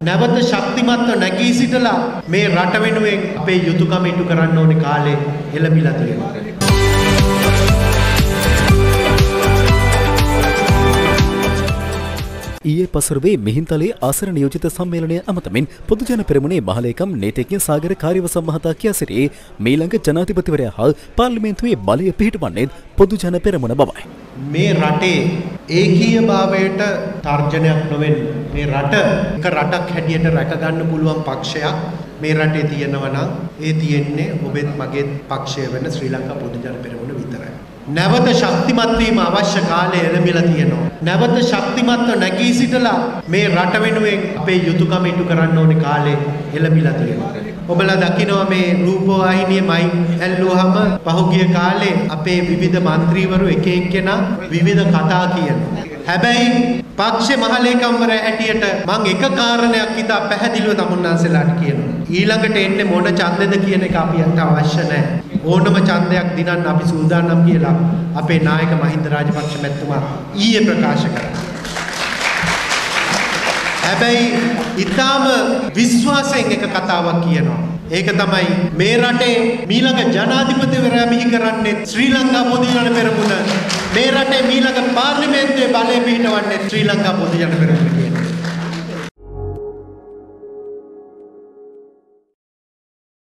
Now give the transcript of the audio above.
නැවත ශක්තිමත්ව නැගී සිටලා මේ රට වෙනුවෙන් අපේ යුතුයකම ඉටු කරන්න ඕනේ කාලේ එළඹිලා තියෙනවා. ඊයේ පසුරවේ මිහින්තලේ ආසන නියෝජිත සම්මේලනය අමතමින් පොදුජන පෙරමුණේ මහලේකම් නීතිඥ සාගර කාර්යවසම් මහතා කියා සිටි මීළඟ ජනාධිපතිවරයා හා පාර්ලිමේන්තුවේ බලය පිහිටවන්නේ පොදුජන පෙරමුණ බවයි. මේ රටේ ඒකීයභාවයට තර්ජනයක් නොවෙන්න මේ රට එක රටක් හැටියට රැක ගන්න පුළුවන් පක්ෂයක් මේ රටේ තියෙනවා නම් ඒ තියෙන්නේ ඔබෙත් මගේත් පක්ෂය වෙන ශ්‍රී ලංකා පොදුජන පෙරමුණ විතරයි. නැවත ශක්තිමත් වීම අවශ්‍ය කාලය එළඹිලා තියෙනවා. නැවත ශක්තිමත්ව නැගී සිටලා මේ රට වෙනුවෙන් අපේ යුතුයකම ඉටු කරන්න ඕනේ කාලේ එළඹිලා තියෙනවා. ඔබලා දකිනවා මේ රූපවාහිනියේ මයික් ඇල්ලුවාම පහුගිය කාලේ අපේ විවිධ മന്ത്രിවරු එක එක්කෙනා විවිධ කතා කියනවා. හැබැයි පක්ෂේ මහලේකම්වරයා හැටියට මම එක කාරණයක් ඉතා පැහැදිලිව තමුන්නාන්සලාට කියනවා. ඊළඟට එන්නේ මොන ඡන්දෙද කියන එක අපිට අවශ්‍ය නැහැ. ඕනම ඡන්දයක් දිනන්න අපි සූදානම් කියලා අපේ නායක මහින්ද රාජපක්ෂ මැතිතුමා ඊයේ ප්‍රකාශ කළා. හැබැයි ඊටාම විශ්වාසයෙන් එක කතාවක් කියනවා. ඒක තමයි මේ රටේ මීළඟ ජනාධිපතිවරයා බිහි කරන්නේ ශ්‍රී ලංකා පොදුජන පෙරමුණ. මේ රටේ මීළඟ පාර්ලිමේන්තුවේ බලය පිහිටවන්නේ ශ්‍රී ලංකා පොදුජන පෙරමුණ.